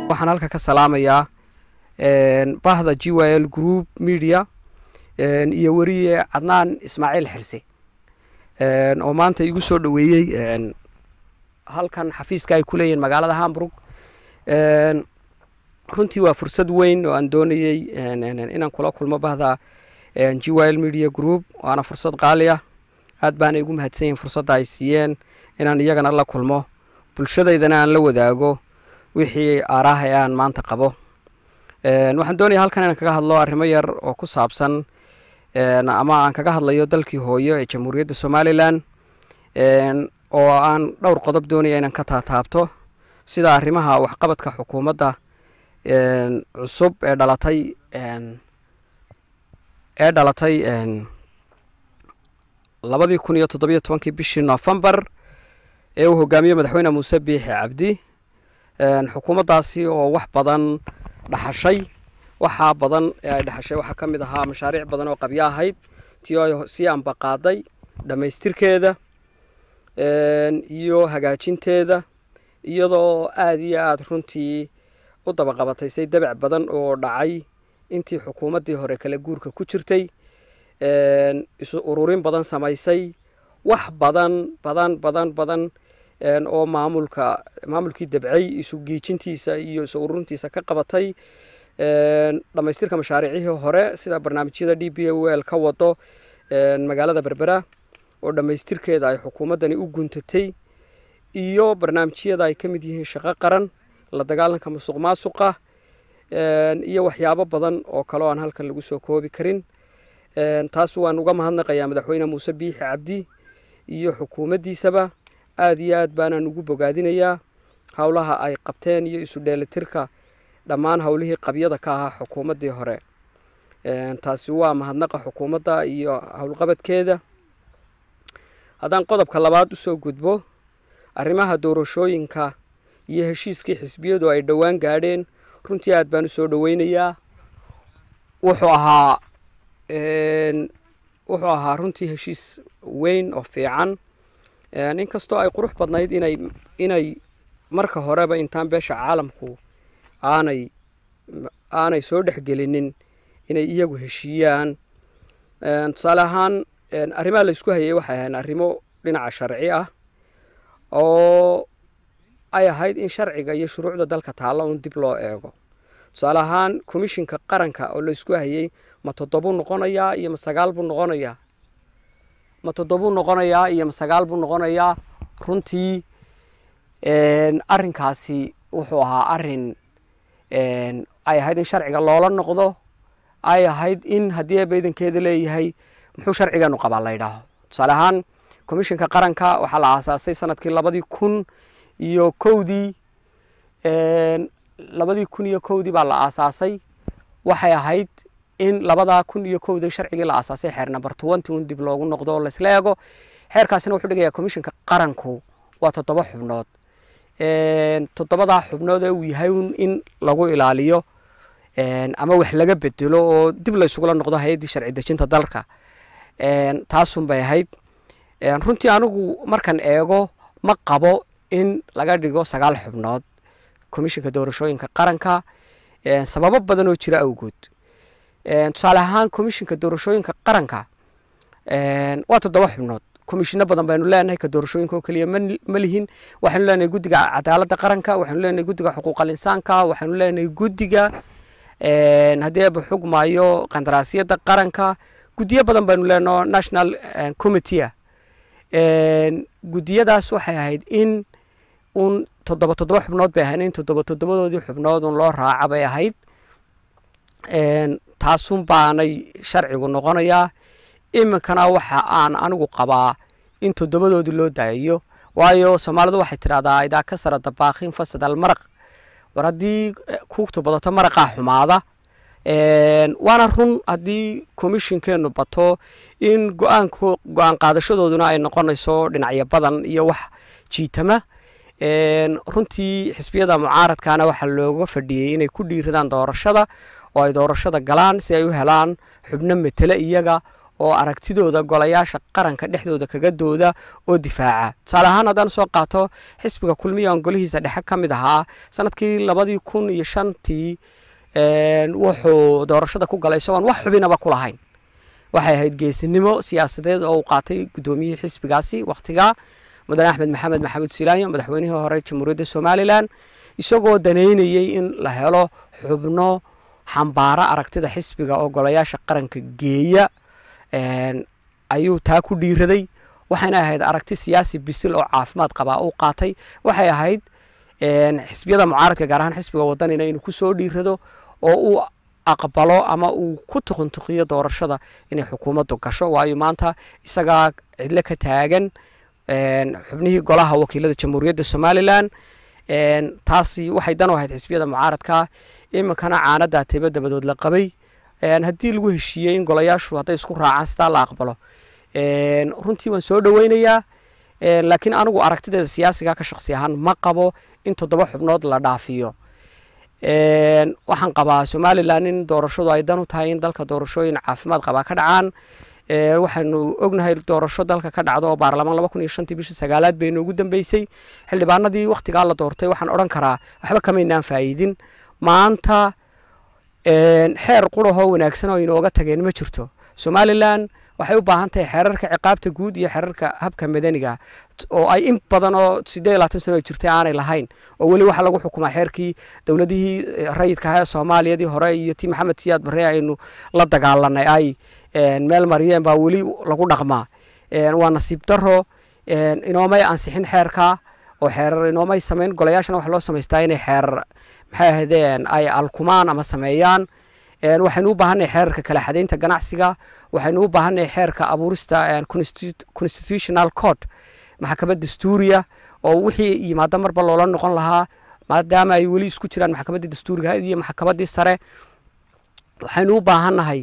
waxaan halka ka salaamayaa bahda GYL Group Media iyo wariye Cadnaan Ismaaciil Xirsi oo maanta igu soo dhaweeyay halkan xafiiska ay ku leeyeen magaalada Hamburg. runtii waa fursad weyn oo aan doonayay inaan kula kulmo bahda GYL Media Group, waana fursad qaali ah. aad baan igu mahadsanyihiin fursadda ay siiyeen inaan iyagana la kulmo, bulshadaydana aan la wadaago wixii aaraha aan maanta qabo. waxaan doonayaa halkan inaan kaga hadlo arrimo yar oo ku saabsan ama aan kaga hadlayo dalkii hooyo ee Jamhuuriyadda Somaliland, oo aan dhowr qodob doonaya inaan ka taataabto, sida arrimaha waxqabadka xukuumadda cusub ee dhalatay 2017 bishii November ee uu hogaamiyay madaxweyne Muuse Biixi Cabdi. xukuumaddaasi oo wax badan dhaxashay, waxaa ka mid ahaa mashaariic badan oo qabyo ahayd tii si aan baqaaday dhamaystirkeeda iyo hagaajinteeda, iyadoo aad iyo aad runtii u dabaqabatay say dabac badan oo dhacay intii xukuumaddii hore kala guurka ku jirtay, isu ururin badan samaysay, wax badan oo maamulkii dabcay isu giijintiisa iyo isu ururintiisa ka qabatay. dhamaystirka mashaariicihii hore sida barnaamijyada DPWL ka wado magaalada Berbera oo dhamaystirkeeda ay xukuumaddani u guntatay, iyo barnaamijyada ay ka mid yihiin shaqo qaran, la dagaalanka musuqmaasuqa, iyo waxyaabo badan oo kale oo aan halkan lagu soo koobi karin. taas waan uga mahadnaqayaa madaxweyne Muuse Biixi Cabdi iyo xukuumaddiisaba. aad iyo aad baan ugu bogaadinayaa hawlaha ay qabteen iyo isu dheelitirka dhammaan hawlihii qabyada ka ahaa xukuumaddii hore. taasi waa mahadnaqa xukuumadda iyo hawlqabadkeeda. haddaan qodobka labaad u soo gudbo, arrimaha doorashooyinka iyo heshiiskii xisbiyadu ay dhowaan gaadheen, runtii aad baan u soo dhaweynayaa. wuxuu ahaa runtii heshiis weyn oo fiican, inkastoo ay qurux badnayd inay marka horeba intaan beesha caalamku aanay soo dhexgelinin inay iyagu heshiiyaan. tusaale ahaan arrimaha la isku hayay waxay ahayn arrimo dhinaca sharci ah, oo ay ahayd in sharciga iyo shuruucda dalka taalla un dib loo eego. tusaale ahaan komishinka qaranka oo la isku hayay ma 7 noqonayaa iyo ma 9 buu noqonayaa, ma 7 noqonayaa iyo ma 9 buu noqonayaa. runtii arrinkaasi wuxuu ahaa arrin ay ahayd in sharciga loola noqdo, ay ahayd in haddii baydankeeda leeyahay muxuu sharcigeenu qabaa la yidhaaho. tusaale ahaan komishinka qaranka waxaa la aasaasay sanadkii 2001 baa la aasaasay. waxay ahayd in 2001 sharcigii la aasaasay xeer number 20 un dib loogu noqdo oo la isla eego. xeerkaasina wuxuu dhigayaa komishinka qaranku waa 7 xubnood. 7 xubnood ee uu yahay in lagu ilaaliyo ama wax laga bedelo oo dib la isugula noqdo hay'addii sharci dejinta dalka. taasun bay ahayd. runtii anigu markan eego ma qabo in laga dhigo 9 xubnood komishinka doorashooyinka qaranka, sababo badan oo jira awgood. tusaale ahaan komishinka doorashooyinka qaranka waa 7 xubnood. komishino badan baynu leenahay, ka doorashooyinka oo kaliya ma lihin. waxaanu leenahay guddiga cadaaladda qaranka, waxaanu leenahay guddiga xuquuqal insaanka, waxaanu leenahay guddiga haddii aaba xugmaayo qandaraasyada qaranka. guddiyo badan baynu leenahay national committee. guddiyadaas waxay ahayd in un 7 xubnood bay ahayd, in 7 xubnood un loo raaca bay ahayd. taasun baanay sharcigu noqonayaa. iminkana waxa aan anigu qabaa in 7 loo daayo, waayo Soomaalidu waxay tiraahdaa idaa ka sara dabaaqin fasadal maraq. war haddii kuugtu badato maraqaa xumaada. waana run haddii komishinkeenu bato in go'aan qaadashadooduna ay noqonayso dhinacyo badan iyo wax jiitama. runtii xisbiyada mucaaradkana waxaa looga fadhiyey inay ku dhiiradaan doorashada oo ay doorashada galaan si ay u helaan xubno metele iyaga oo aragtidooda golayaasha qaranka dhexdooda kaga dooda oo difaaca tusaale ahaan haddaan soo qaato xisbiga kulmiya aan golihiisa dhexe ka mid ahaa sanadkii 2005 wuxuu doorashada ku galay isagoon wax xubinaba ku lahayn waxay ahayd geesinimo siyaasadeed oo uu qaatay gudoomiyihii xisbigaasi waqtiga mudane axmed maxamed maxamuud silaanyo madaxweynihii hore jamhuuriyadda somalilan isagoo daneynayay in la helo xubno xambaara aragtida xisbiga oo golayaasha qaranka geeya ayuu taa ku dhiiraday waxayna ahayd aragti siyaasi bisil oo caafimaad qaba uu qaatay waxay ahayd xisbiyada mucaaradka gaar ahaan xisbiga wadanina inuu ku soo dhiirado oo uu aqbalo ama uu ku tuquntuqiyo doorashada inay xukuumaddu gasho waayo maanta isagaa cidlo ka taagan xubnihii golaha wakiilada jamhuuriyadda somalilan taasi waxay dan u ahayd xisbiyada mucaaradka iminkana caanada tayba dabadood la qabay haddii lagu heshiiyey in golayaashu hadday isku raacaan sidaa la aqbalo runtii waan soo dhaweynayaa laakiin anigu aragtideeda siyaasiga ka shakhsi ahaan ma qabo in 7 xubnood la dhaafiyo waxaan qabaa somalilan in doorashadu ay dan u tahay in dalka doorashooyin caafimaad qaba ka dhacaan waxaanu ognahay doorasho dalka ka dhacdo oo baarlamaan 2005 bishii 9aad bay noogu dambeysay xildhibaanadii waqtigaa la doortay waxaan odhan karaa waxba kamaynaan faa'iidin maanta xeer qurahoo wanaagsan oo inooga tageen ma jirto somalilan waxay u baahan tahay xeerarka ciqaabta guud iyo xeerarka habka madaniga oo ay in badan oo 28 sano jirtay aanay lahayn oo weli waxa lagu xukumaa xeerkii dawladihii rayidka ah ee Soomaaliyadii hore iyo tii Maxamed Siyaad Barre aynu la dagaalanay ay meel mariyeen baa weli lagu dhaqmaa waa nasiib daro inoomay ansixin xeerka oo xeerar inoomay sameyn golayaashana wax loo sameystaa inay xeerar maxay ahaydeen ay alkumaan ama sameeyaan waxaynu u baahanay xeerarka kala xadeynta ganacsiga waxaynu u baahanay xeerka abuurista constitutional code maxkamad dastuuriya oo wixii yimaada marba loola noqon lahaa maadaama ay weli isku jiraan maxkamadda dastuuriga iyo maxkamaddii sare waxaynu u baahanahay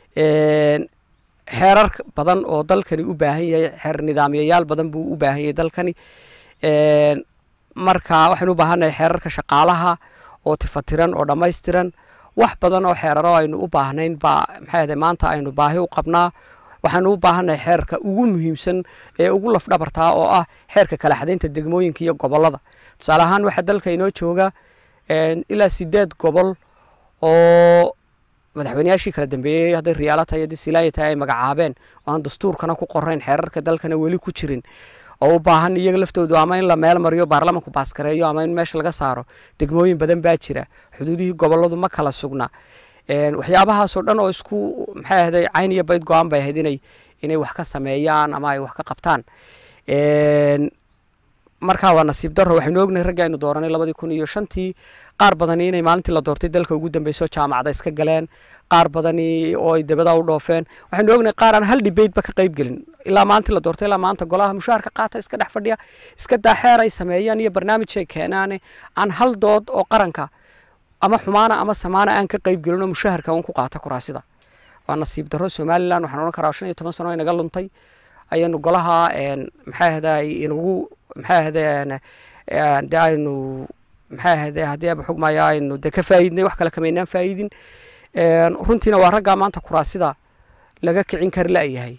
xeerar badan oo dalkani u baahan yahay xeer nidaamyayaal badan buu u baahan yahay dalkani marka waxaynu u baahanahay xeerarka shaqaalaha oo tifatiran oo dhammaystiran wax badan oo xeeraro aynu u baahnayn baa maxay maanta aynu baahi u qabnaa waxaanu u baahanahay xeerka ugu muhiimsan ee ugu lafdhabartaa oo ah xeerka kala xadeynta degmooyinka iyo gobolada tusaale ahaan waxa dalka inoo jooga ilaa 8 gobol oo madaxweynayaashii kala dambeeyay hadday riyaalata iyo disilaayata ay magacaabeen oo aan dastuurkana ku qorayn xeerarka dalkana weli ku jirin oo u baahan iyaga laftoodu ama in la meel mariyo baarlamaanku baaskareeyo ama in meesha laga saaro degmooyin badan baa jira xuduudihii goboladu ma kala sugna waxyaabahaas oo dhan oo isku maxay ahayd cayn iyo bayd go'aan bay ahayd inay wax ka sameeyaan ama ay wax ka qabtaan marka waa nasiib daro waxaynu ognahay ragga aynu dooranay 2005 qaar badan inay maalintii la doortay dalka ugu dambeysay jaamacada iska galeen qaar badan oo ay dabada u dhoofeen waxaynu ognahay qaar aan hal debate ba ka qayb gelin ilaa maalintii la doortay ilaa maanta golaha mushaharka qaata iska dhex fadhiya iska daaxeer ay sameeyaan iyo barnaamij ay keenaan aan hal dood oo qaranka ama xumaana ama samaana aan ka qayb gelin oo mushaharka uu ku qaata kuraasida waa nasiib daro Somaliland waxaan oran karaa 15 sano inaga luntay ayanu golaha maxay ahayd inagu maxay ahayd daaynu maxay ahayd hadii ay xugmaya aynu ka faa'iidnay wax kale kamaynaan faa'iidin runtiina waa ragga maanta kuraasida laga kicin kar la yahay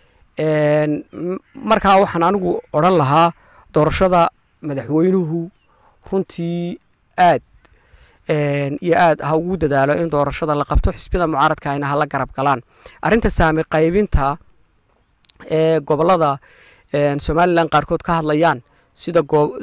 marka waxaan anigu oran lahaa doorashada madaxweynuhu runtii aad iyo aad ha ugu dadaalo in doorashada la qabto xisbiyada mucaaradka ayna hala garab galaan arinta saami qaybinta gobolada Somaliland qaarkood ka hadlayaan sida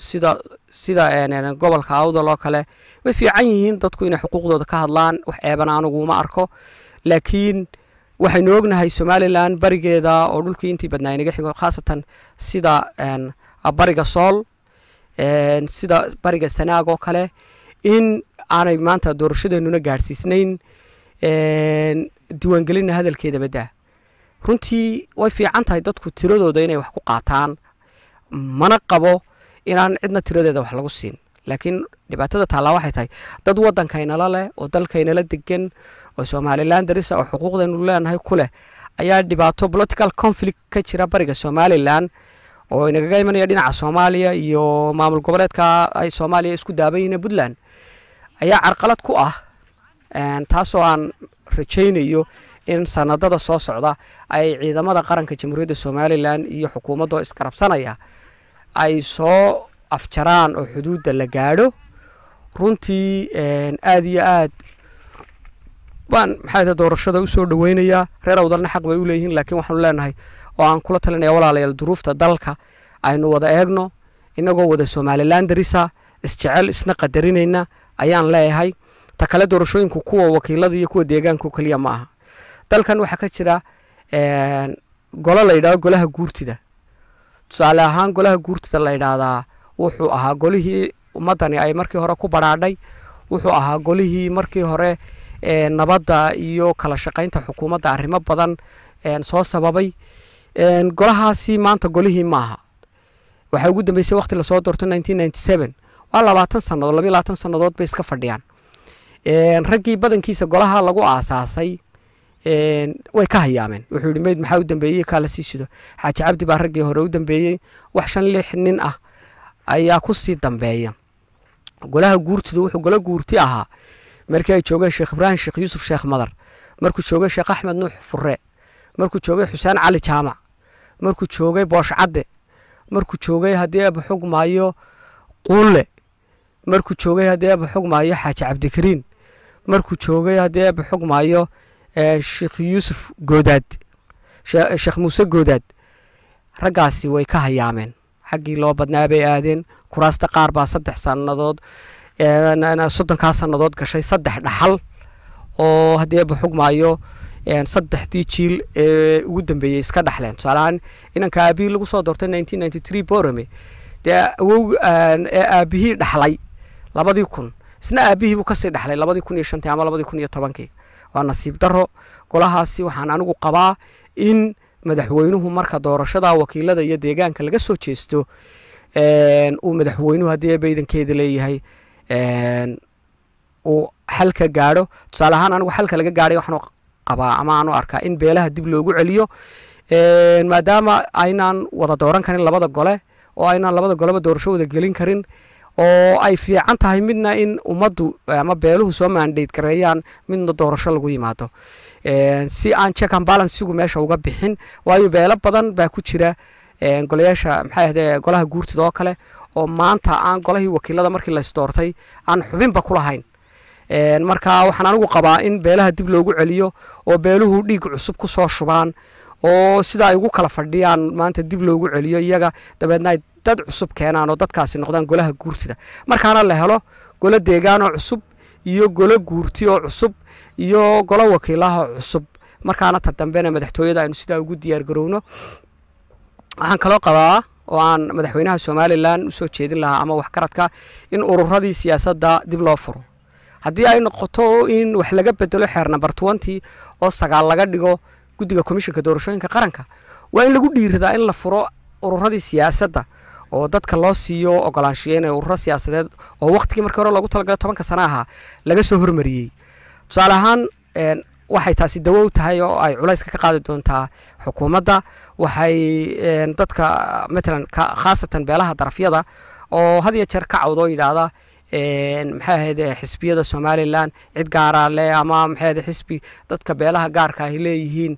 gobolka Awdal oo kale way fiican yihiin dadku inay xuquuqdooda ka hadlaan wax eebana anigu ma arko laakiin waxaynu ognahay Somaliland barigeeda oo dhulkii intii badnaa inaga xigo khaasatan sida bariga Sool sida bariga Sanaag oo kale in aanay maanta doorashadeennuna gaarsiisnayn diiwaangelinna hadalkeeda badaa runtii way fiican tahay dadku tiradooda inay wax ku qaataan mana qabo inaan cidna tiradeeda wax lagu siin laakiin dhibaatada taala waxay tahay dad wadankaynala leh oo dalkaynala degan oo Somaliland darisa oo xuquuqdeenu leenahay ku leh ayaa dhibaato political conflict ka jira bariga Somaliland oo inaga imanaya dhinaca Soomaaliya iyo maamul goboleedka ay Soomaaliya isku daabayeen Puntland ayaa carqalad ku ah taasoo aan rajaynayo in sanadada soo socda ay ciidamada qaranka jamhuuriyadda somalilan iyo xukuumadoo iskarabsanaya ay soo afjaraan oo xuduudda la gaadho runtii aad iyo aad baan maxay doorashada u soo dhaweynayaa reer awdalna xaq bay u leeyihiin laakiin waxaanu leenahay oo aan kula talinaya walaalayaal duruufta dalka aynu wada eegno inagoo wada somalilan darisa isjecel isna qadarinayna ayaan leeyahay ta kale doorashooyinku kuwa wakiilada iyo kuwa deegaanka kaliya ma aha dalkan waxaa ka jira golo la yidhaahdo golaha guurtida tusaale ahaan golaha guurtida la yidhaahdaa wuxuu ahaa golihii ummaddani ay markii hore ku badhaadhay wuxuu ahaa golihii markii hore nabadda iyo kala shaqaynta xukuumadda arrimo badan soo sababay golahaasi maanta golihii maaha waxaa ugu dambeysay waqti lasoo doorto 1997 waa 20 sannadood 22 sannadood bay iska fadhiyaan raggii badankiisa golaha lagu aasaasay way ka hayaameen wuxuu yidhi meyd maxaa u dambeeyey kaa la sii shido xaaji cabdi baa raggii hore u dambeeyey wax 5-6 nin ah ayaa ku sii dambeeya golaha guurtidu wuxuu golo guurti ahaa markii ay joogeen sheekh ibraahim sheekh yuusuf sheekh madar markuu joogay sheekh axmed nuux furre markuu joogay xuseen cali jaamac markuu joogay boosh cadde markuu joogay haddii aaba xugmaayo quulle markuu joogay haddii aaba xugmaayo xaaji cabdikariin markuu joogay haddii aaba xugmaayo sheekh yuusuf goodaad sheekh muuse goodaad raggaasi way ka hayaameen xaggii loo badnaa bay aadeen kuraasta qaar baa 3 sannadood 30 sannadood gashay 3 dhaxal oo haddii aaba xugmaayo 3 jiil ugu dambeeyay iska dhaxleen tusaalahaan inanka aabihii lagu soo doortay 1993 Boorame dee awow aabihii dhaxlay 2000 isna aabihii buu kasii dhaxlay 2005 ama 2010 waa nasiib daro golahaasi waxaan anigu qabaa in madaxweynuhu marka doorashada wakiilada iyo deegaanka laga soo jeesto uu madaxweynuhu haddii baydankeeda leeyahay uu xalka gaadho tusaale ahaan anigu xalka laga gaadhay waxaan qabaa ama aanu arkaa in beelaha dib loogu celiyo maadaama aynaan wada dooran karin labada gole oo aynaan labada goleba doorasho wada gelin karin oo ay fiican tahay midna in ummaddu ama beeluhu soo mandate gareeyaan midna doorasho lagu yimaado si aan check and balance meesha uga bixin waayo beelo badan baa ku jira golayaasha maxay ahayd golaha guurtida oo kale oo maanta aan golahii wakiilada markii la isdoortay aan xubinba ku lahayn marka waxaan anigu qabaa in beelaha dib loogu celiyo oo beeluhu dhiig cusub ku soo shubaan oo sida ay ugu kala fadhiyaan maanta dib loogu celiyo iyaga dabeedna ay dad cusub keenaan oo dadkaasi noqdaan golaha guurtida markaana la helo golo deegaan oo cusub iyo golo guurti oo cusub iyo golo wakiilaha cusub markaana ta dambena madaxtooyada aynu sidaa ugu diyaar garowno waxaan kaloo qabaa oo aan madaxweynaha Somaliland u soo jeedin lahaa ama wax karadka in ururadii siyaasadda dib loo furo haddii ay noqoto in wax laga bedelo xeer number 20 oo 9 laga dhigo guddiga komishanka doorashooyinka qaranka waa in lagu dhiiradaa in la furo ururadii siyaasadda oo dadka loo siiyo ogolaanshiyeyn ururo siyaasadeed oo waqtigii markii hore loogu talagalay 10 sano ahaa laga soo hormariyay tusaale ahaan waxay taasi dawow tahay oo ay culayska ka qaadi doontaa xukuumadda waxay dadka مثلا khaasatan beelaha darafyada oo had iyo jeer ka cawdo yiraahdo maxay ahayd xisbiyada Somaliland cid gaar ah leh ama maxay ahayd xisbi dadka beelaha gaarka ah leeyihiin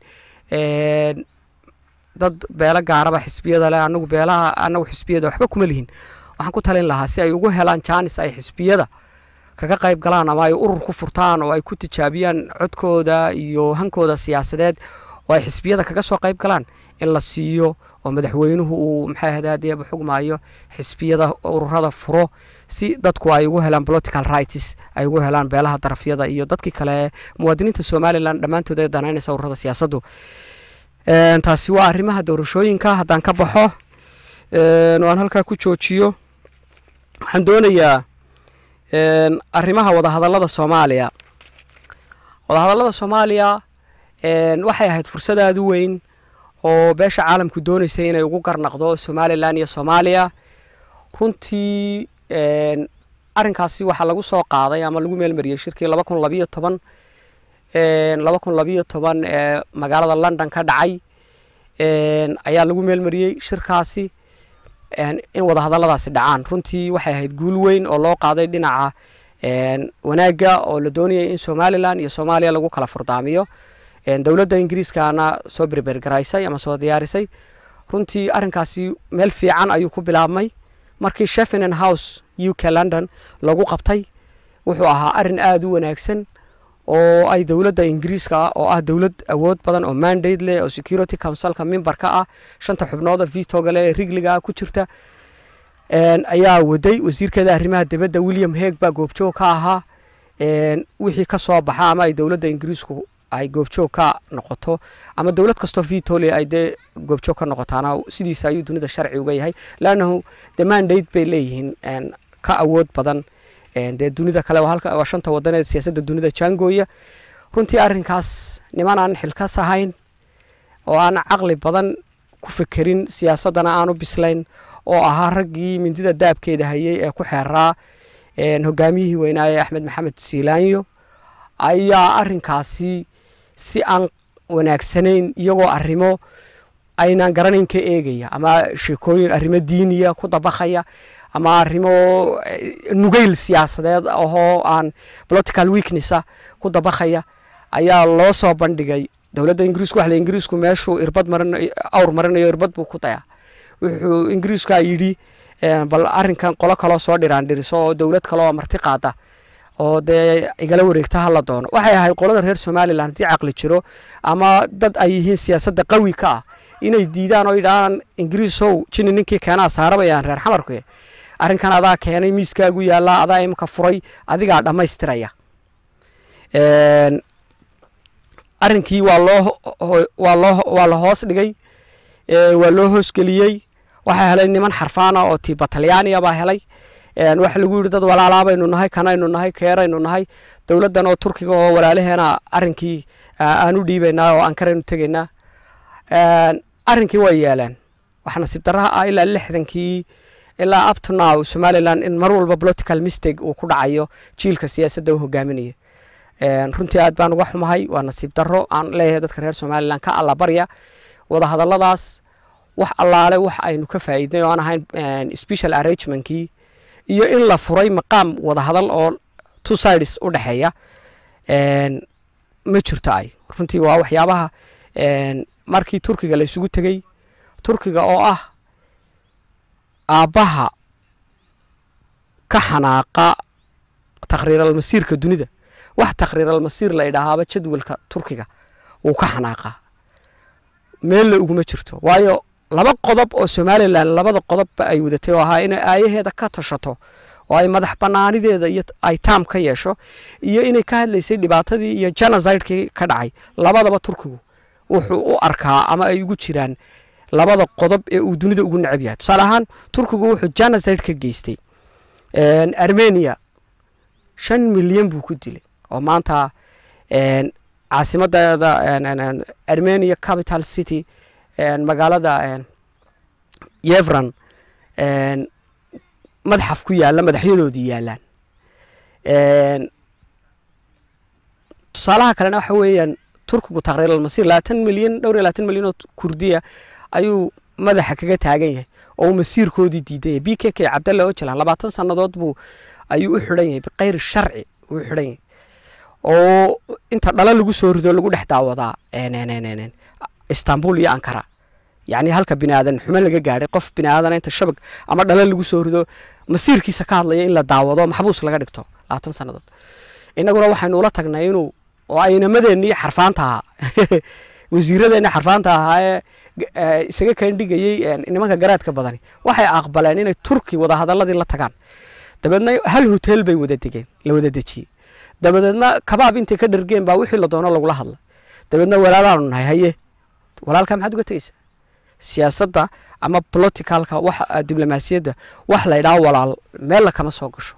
dad beela gaaraba xisbiyada leh anagu xisbiyada waxba kuma lihin waxaan ku talin lahaa si ay ugu helaan chance ay xisbiyada kaga qayb galaan ama ay urur ku furtaan oo ay ku tijaabiyaan codkooda iyo hankooda siyaasadeed oo ay xisbiyada kaga soo qayb galaan in la siiyo oo madaxweynuhu uu maxay ahayd xugmaayo xisbiyada ururada furo si dadku ay ugu helaan political rights ay ugu helaan beelaha darafyada iyo dadkii kale muwaadiniinta Somaliland dhamaantood ay danaynaysa ururada siyaasaddu taasi waa arrimaha doorashooyinka haddaan ka baxo waan halkaa ku joojiyo waxaan doonayaa arrimaha wadahadallada Soomaaliya waxay ahayd fursad aad u weyn oo beesha caalamku doonaysay inay ugu garnaqdo Somaliland iyo Soomaaliya runtii arrinkaasi waxa lagu soo qaaday ama lagu meel mariyay shirkii 2012 magaalada London ka dhacay ayaa lagu meel mariyay shirkaasi in wadahadalladaasi dhacaan runtii waxay ahayd guul weyn oo loo qaaday dhinaca wanaaga oo la doonayay in Somaliland iyo Soomaaliya lagu kala furdaamiyo dowladda ingiriiskaana soo berbergaraysay ama soo diyaarisay runtii arrinkaasi meel fiican ayuu ku bilaabmay markii Sheffield House UK London lagu qabtay wuxuu ahaa arrin aad u wanaagsan oo ay dowladda ingiriiska oo ah dowlad awood badan oo mandate leh oo Security Council-ka member ka ah 5 xubnood oo veto gale rigliga ku jirta ayaa waday wasiirkeeda arrimaha dibadda William Hague baa goobjoog ka ahaa wixii ka soo baxay ama ay dowladda ingiriisku ay goobjoog ka noqoto ama dowlad kasto veto leh ay de goobjoog ka noqotaana sidiisa ayuu dunida sharci uga yahay laanahu the mandate bay leeyihiin ka awood badan de dunida kale waa halka waa 5 wadan ee siyaasadda dunida jangooya runtii arrinkaas nimanaan xilkas ahayn oo aan aqli badan ku fikirin siyaasadana aan u bislayn oo ahaa raggii mindida daabkeeda hayay ee ku xeeraa hogaamiyihii weynaa Axmed Maxamed Siilaanyo ayaa arrinkaasi si aan wanaagsanayn iyagoo arrimo aynaan garanayn ka eegaya ama sheekooyin arrimo diiniya ku dabaqaya ama arrimo nugayl siyaasadeed oo aan political weakness ku dabaqaya ayaa loo soo bandhigay dowladda ingiriisku wax la ingiriisku meeshu irbad marinayo irbad buu ku daya wuxuu ingiriisku yiri bal arrinkan qolo kale soo dhiraan dhiriso oo dowlad kale oo marti qaada oo de igala wareegta hal la doono waxay ahayd qolada reer Soomaaliland hadii aqli jiro ama dad ay yihiin siyaasadda qawi ka ah inay diidaan oo yidhaan ingiriisow jini ninkii keenaa saarabayaan reer xamarku arrinkan adaa keenay miiskaagu yaala adaa imka furay adiga dhamaystiraya arrinkii waa loo hoos dhigay waa loo hoos geliyay waxa helay niman xarfaana oo Tibetalyaaniya baa helay waxa lagu yiri dad walaalaabaynu nahay kanaynu nahay keeraynu nahay dawladdan oo Turkiga oo walaalaheena arrinkii aanu dhiibaynaa oo aan karaynu tageynaa arrinkii way yeeleen waxa nasiib darro ilaa 60kii ilaa up to now Somaliland in mar walba political mistake uu ku dhacayo jiilka siyaasadda uu hogaaminaya runtii aad baan uga xumahay waa nasiib darro aan leeyahay dadka reer Somaliland ka alla barya wada hadalladaas wax allaale wax aynu ka faa'iidnay oo aan ahayn special arrangement-kii iyo in la furay maqaam wada hadal oo two sides u dhaxeeya ma jirto ay runtii waa waxyaabaha markii Turkiga la isugu tagay Turkiga oo ah aabaha ka xanaaqa taqriiral masiirka dunida wax taqriiral masiir la idhaahaba jadwalka Turkiga uu ka xanaaqa meel la ugu ma jirto waayo laba qodob oo Somaliland labada qodob ay wadatay oo ahaa in aayaheeda ka tashato oo ay madax banaanideeda iyo ay taam ka yeesho iyo inay ka hadlaysay dhibaatadii iyo genocide-kii ka dhacay labadaba Turkigu wuxuu u arkaa ama ay ugu jiraan labada qodob ee uu dunida ugu neceb yahay tusaale ahaan Turkigu wuxuu genocide ka geystay Armenia 5 milyan buu ku dilay oo maanta caasimadda Armenia capital city magaalada Yerevan madaxaf ku yaala madaxyadoodii yaalaan tusaalaha kalena waxa weeyaan Turkigu taqriiral masiir 20 milyan dhowr 20 milyan oo Kurdiya ayuu madaxa kaga taagan yahay oo masiirkoodii diiday BKK Cabdalla Öcalan 20 sanadood buu ayuu u xidhan yahay biqayr sharci u xidhan yahay oo inta dhala lagu soo rido lagu dhex daawadaa Istanbul iyo Ankara يعني halka binaadan xuma laga gaaray qof binaadan inta shabag ama dhala lagu soo rido masiirkiisa ka hadlaya in la daawado maxbuus laga dhigto 20 sanadood inaguna waxaanu la tagnay inuu oo aynamadeenii xarfaanta wasiiradeena xarfaanta ahaa isaga kan dhigayay nimanka garaadka badani waxay aqbaleen inay Turki wada hadaladii la tagaan dabadna hal hotel bay wada degeen la wada dajiyay dabadna kabaab inta ka dhargeen baa wixii la doono lagu la hadla dabadna walaalaan nahay haye walaalka maxaad uga tagaysaa siyaasadda ama politicalka wax diblomaasiyadda wax la ilaa walaal meel kama soo gasho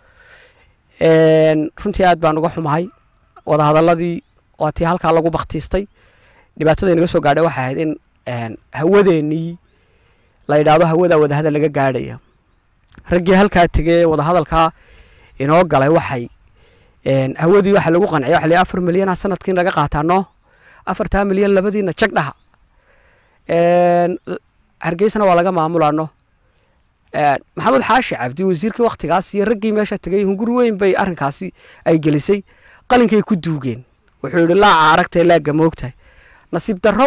runtii aad baan uga xumahay wada hadaladii oo tii halka lagu baqtiistay dhibaatada inaga soo gaadhay waxa ahayd in hawadeeni la yiraahdo hawada wada hadal laga gaadhayo ragii halka tagay wada hadalka inoo galay waxay hawadii waxa lagu qanciyay wax la 4 milyan sanadkii laga qaataano 4 milyan labadiina jagdhaha hargeysana waa laga maamulaano maxamed xaashi cabdi wasiirkii waqtigaas iyo ragii meesha tagay hungur weyn bay arrinkaasi ay gelisay qalinkay ku duugeen wuxuu yidhi laaca aragtay laagga moogtahay nasiib darro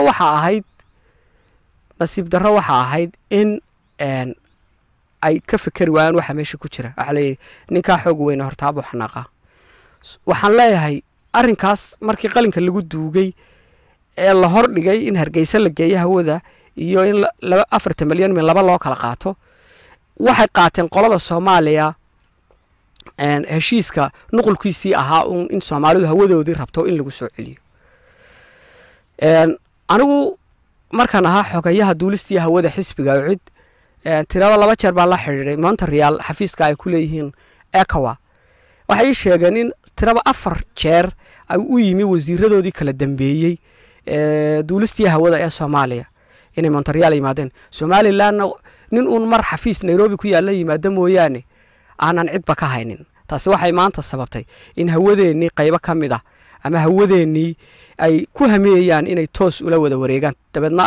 waxa ahayd in ay ka fikeri waayaan waxa meesha ku jira waxa leeyahay ninkaa xoog weyne hortaabuu xanaaqa waxaan leeyahay arrinkaas markii qalinka lagu duugay ee la hor dhigay in Hargeysa la geeyo hawada iyo in 4 milyan min laba loo kala qaato waxay qaateen qolada Soomaaliya heshiiska nuqulkiisii ahaa in Soomaalidu hawadoodii rabto in lagu soo celiyo anigu markaan ahaa xogayaha duulistii hawada xisbiga cid tirada 2 jeer baa la xiriiray Montreal xafiiska ay ku leeyihiin ECOWA waxay sheegeen in tirada 4 jeer ay u yimi wasiiradoodii kala dambeeyay duulistii hawada ee Soomaaliya inay Montreal yimaadeen Somaliland nin uun mar xafiis Nairobi ku yaala yimaada mooyaane aanan cidba ka haynin taasi waxay maanta sababtay in hawadeennii qaybo ka mid ah ama hawadeennii ay ku hameeyaan inay toos ula wada wareegaan dabadna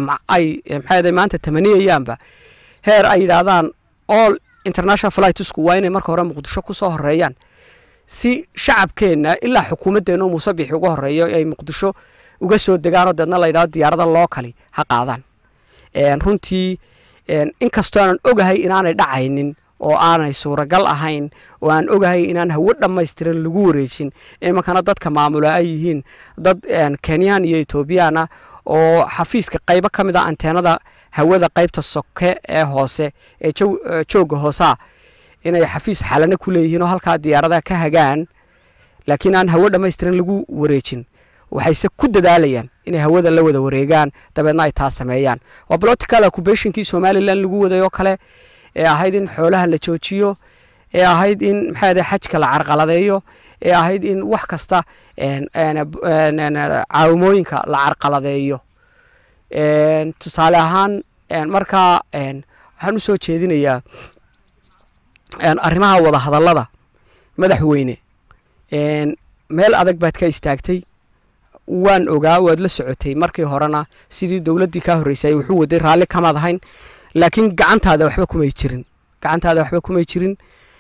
ay maanta tamaniyayaanba heer ay yiraahdaan all international flights waa inay marka hore Muqdisho ku soo horeeyaan si shacabkeena ilaa xukuumadeena Muuse Biixi uga horeeyo ay Muqdisho uga soo degaan dadna la yiraahdo diyaarada lookali ha qaadaan runtii inkastoo aan ogahay inaanay dhacaynin oo aanay suuragal ahayn oo aan ogahay inaan hawo dhammaystiran lagu wareejin imankana dadka maamula ay yihiin dad Kenyan iyo Ethiopian oo xafiiska qaybo ka mid ah anteenada hawada qaybta soke ee hoose ee jooga hoosa inay xafiis xalana ku leeyihiin oo halka diyaarada ka hagaan laakiin aan hawo dhammaystiran lagu wareejin waxay ku dadaalayaan inay hawada la wada wareegaan dabeedna ay taas sameeyaan waa political occupation-kii Somaliland lagu wadayo kale ee ahayd in xoolaha la joojiyo ee ahayd in xajka la carqaladeeyo ee ahayd in wax kasta caawimooyinka la carqaladeeyo tusaale ahaan marka waxaan u soo jeedinayaa arrimaha wada hadallada madaxweyne meel adag baad ka istaagtay waan ogaa waad la socotay markii horena sidii dawladdii ka horeysay wuxuu waday raali kama ahayn laakiin gacantaada waxba kumay jirin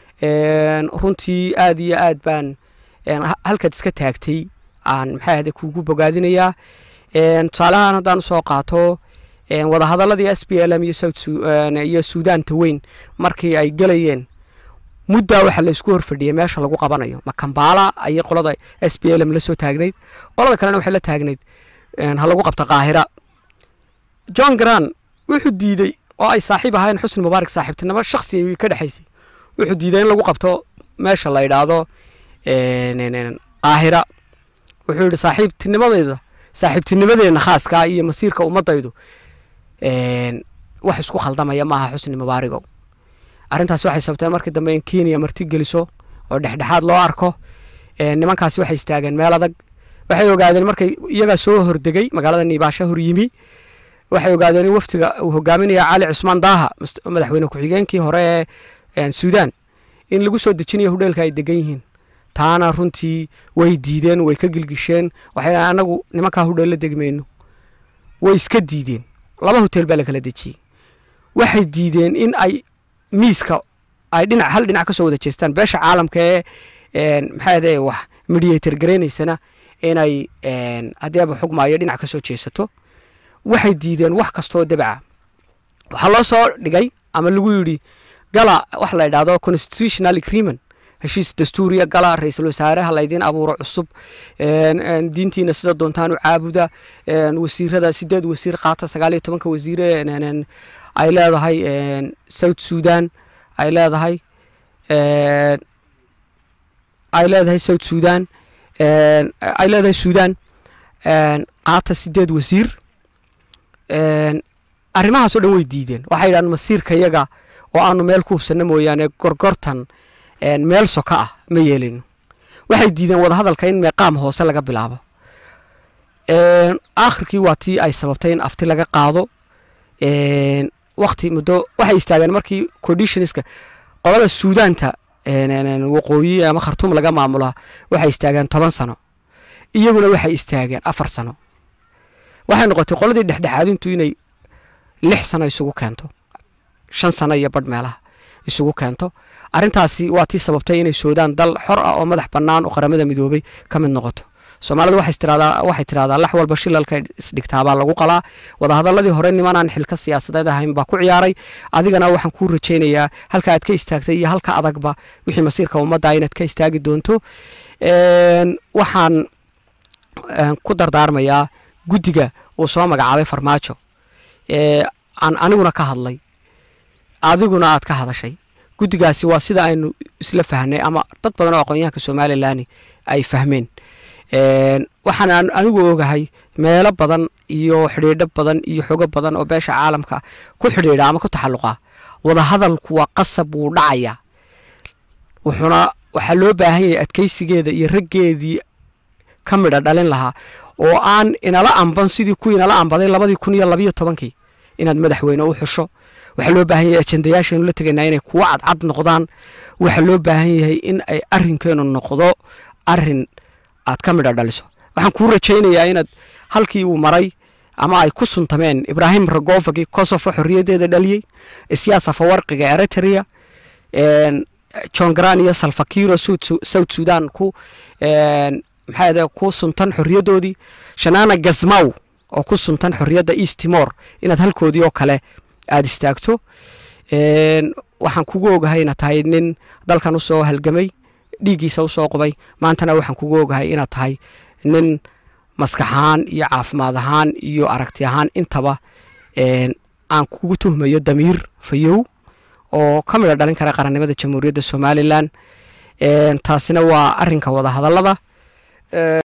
runtii aad iyo aad baan halkaad iska taagtay aan kuugu bogaadinayaa tusaalahaan haddaan usoo qaato wada hadalladii SPLM iyo Suudaan taweyn markii ay galayeen muddo waxa la isku horfadhiyay meesha lagu qabanayo ma Kampala ay qolada SPLM la soo taagnayd qolada kalena waxay la taagnayd ha lagu qabto Qaahira John Grant wuxuu diiday oo ay saaxiib ahayn Xusni Mubaarak saaxiibtinimo shakhsi ay ka dhaxaysay wuxuu diiday in lagu qabto meesha la yiraahdo Qaahira wuxuu yiri saaxiibtinimadeena khaaska iyo masiirka ummadaydu wax isku khaldamaya maaha Xusni Mubaarak arrintaas waxay sabtay markii dambe in Kenya marti geliso oo dhexdhexaad loo arko nimankaasi waxay istaageen meel adag waxay ogaadeen markay iyaga soo hordegay magaalada Nibaasha hor yimi waxay ogaadeen in waftiga uu hogaaminayo Cali Cusmaan Daaha madaxweyne ku-xigeenkii hore ee Suudaan in lagu soo dejinayo hudheelka ay degan yihiin taana runtii way diideen way ka gilgisheen waxay anagu nimanka hudheel la degmayno way iska diideen laba hotel baa la kala dejiyay waxay diideen in ay miiska ay hal dhinac ka soo wada jeestaan beesha caalamka ee wax mediator gareenaysana inay haddii xugmaayo dhinac ka soo jeesato waxay diideen wax kastoo dabca waxa loo soo dhigay ama lagu yiri gala wax la yiraahdo constitutional agreement heshiis dastuuriya gala ra'iisul wasaaraha la idin abuuro cusub diintiina sida doontaan u caabuda wasiirada 8 wasiir qaata 19 wasiir ay leedahay South Sudan ay leedahay South Sudan ay leedahay Sudan qaata 8 wasiir arrimahaas oo dhan way diideen waxay yiraahdeen masiirka iyaga oo aanu meel ku hubsana mooyaane gorgortan meel soka ah ma yeelin waxay diideen wada hadalka in meeqaam hoose laga bilaabo aakhirkii waatii ay sababtay in afti laga qaado waqti muddo waxay istaageen markii conditionska qolada Suudaanta waqooyi ama Khartoum laga maamula waxay istaageen 10 sano iyaguna waxay istaageen 4 sano waxay noqotay qoladii dhexdhexaadintu inay 6 sano isugu keento 5 sano iyo badh meelaha isugu keento arrintaasi waa tii sababtay inay Suudaan dal xor ah oo madax bannaan oo qaramada midoobay ka mid noqoto Soomaalidu waxay tiraahdaa lax walba shilalka isdhigtaabaa lagu qalaa. Wadahadaladii hore nimanaan xilka siyaasadeed ahayn baa ku ciyaaray. Adigana waxaan kuu rajaynayaa halka aad ka istaagtay iyo halka adagba wixii masiirka ummadda inaad ka istaagi doonto. Waxaan ku dardaarmayaa guddiga uu soo magacaabay Farmaajo aan aniguna ka hadlay adiguna aad ka hadashay. guddigaasi waa sida aynu isla fahnay ama dad badan oo aqoonyahanka Soomaaliland ay fahmeen. waxaan anigu ogahay meelo badan iyo xiriir badan iyo xogo badan oo beesha caalamka ku xiriira ama ku taxalluqa wada hadalku waa qasab uu dhacaya. waxa loo baahan yahay adkaysigeeda iyo raggeedii ka midha dhalin lahaa oo aan inala amban sidii ku inala ambaday 2012 inaad madaxweyne u xusho. waxa loo baahan yahay ajendayaasha inuu la tagaynaa inay kuwa cadcad noqdaan. waxa loo baahan yahay in ay arrinkeenu noqdo arrin aad ka midha dhaliso. waxaan kuu rajaynayaa inaad halkii uu maray ama ay ku suntameen Ibrahim Ragovagi Kosovo xorriyadeeda dhaliyay, Siyaasa Fawarqiga Eritrea, John Grant iyo Salva Kiir South Sudan ku suntan xorriyadoodii, Shanana Gazmaw oo ku suntan xorriyadda East Timor inaad halkoodii oo kale aad istaagto. waxaan kugu ogahay inaad tahay nin dalkan u soo halgamay, dhiigiisa u soo qubay. maantana waxaan kugu ogahay inaad tahay nin maskaxaan iyo caafimaad ahaan iyo aragti ahaan intaba aan kugu tuhmayo damiir fayow oo ka midha dhalin kara qarannimada Jamhuuriyadda Somaliland. taasina waa arrinka wada hadallada.